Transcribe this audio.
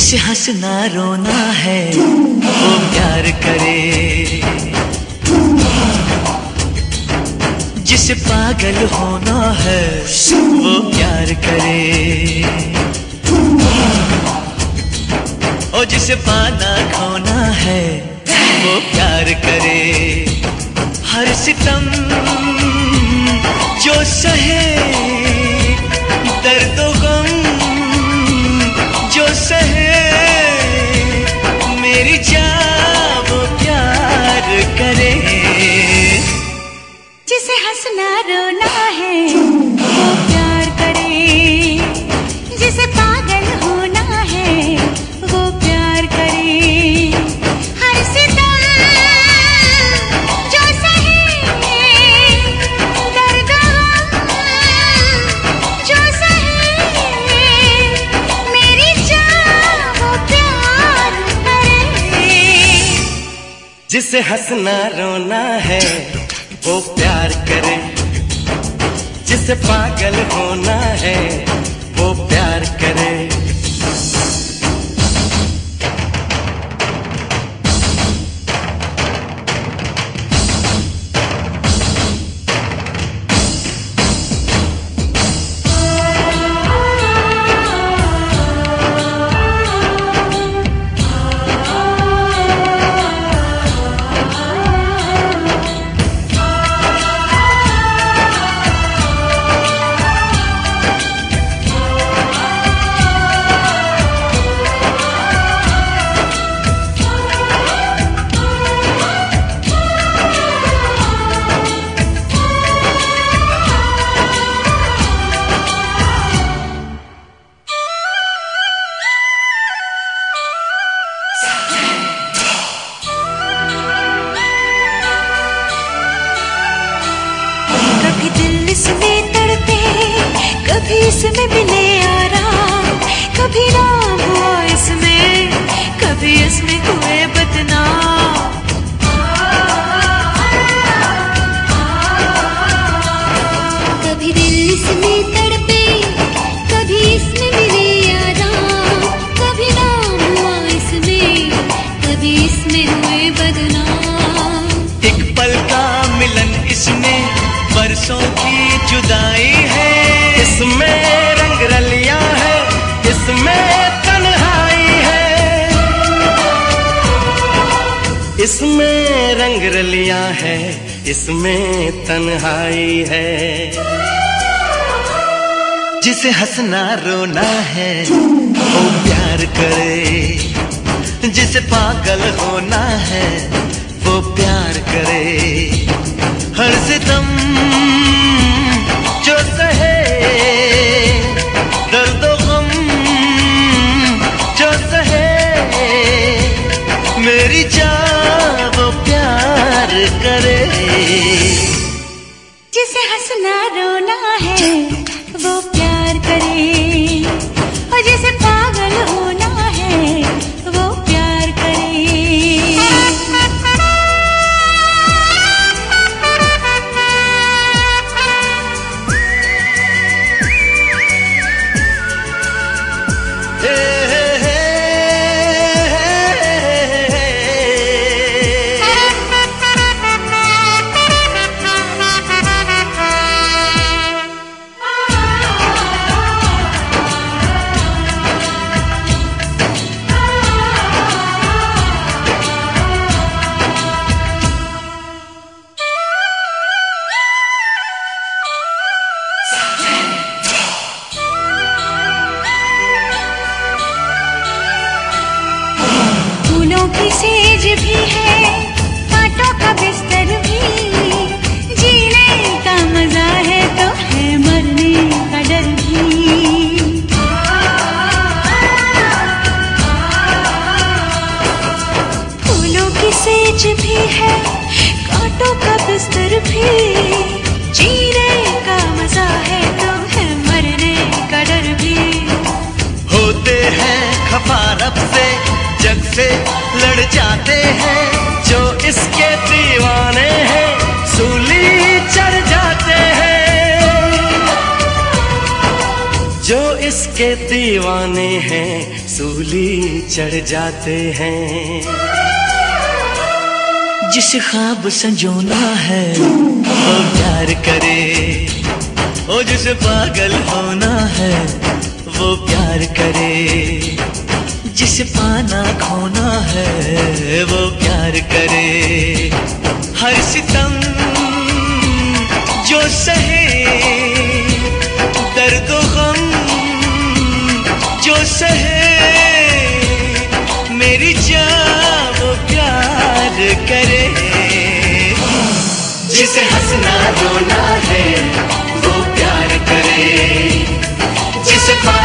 जिसे हंसना रोना है वो प्यार करे, जिसे पागल होना है वो प्यार करे, और जिसे पाना खोना है वो प्यार करे। हर सितम जो सहे, दर्द गम जो सहे, मेरी जान वो प्यार करे। जिसे हंसना रोना है वो प्यार करे, जिसे पागल होना है वो प्यार करे। हर सितम जो सहे, दर्द जो सहे, मेरी जान वो प्यार करे। जिसे हंसना रोना है वो प्यार करे, जिसे पागल होना है वो प्यार करे। इसमें तड़पे, कभी इसमें मिले आराम, कभी राम हो इसमें, कभी इसमें हुए बदनाम। कभी दिल इसमें तड़पे, कभी इसमें मिले आराम, कभी राम हुआ इसमें, कभी इसमें हुए बदनाम। एक पल का मिलन इसमें बरसों की जुदाई है, इसमें रंग रलियां है, इसमें तन्हाई है, इसमें रंग रलियां है, इसमें तन्हाई है। जिसे हंसना रोना है वो प्यार करे, जिसे पागल होना है वो प्यार करे। हर सितम जो सहे, दर्द गम जो सहे, मेरी जान वो प्यार करे। जिसे हंसना रोना है वो प्यार करे, और जिसे पागल होना है वो प्यार करे। की सेज भी है, कांटों का बिस्तर भी, जीने का मजा है तो है मरने का डर भी। फूलों की सेज भी है, कांटों का बिस्तर भी, जीने का मजा है तो है मरने का डर भी। होते हैं खफा रब से, जग से लड़ जाते हैं, जो इसके दीवाने हैं सूली चढ़ जाते हैं, जो इसके दीवाने हैं सूली चढ़ जाते हैं। जिसे ख्वाब संजोना है वो प्यार करे, ओ जिसे पागल होना है वो प्यार करे, जिसे पाना खोना है वो प्यार करे। हर सितम जो सहे, दर्द गम जो सहे, मेरी जान वो प्यार करे। जिसे हंसना रोना है वो प्यार करे, जिसे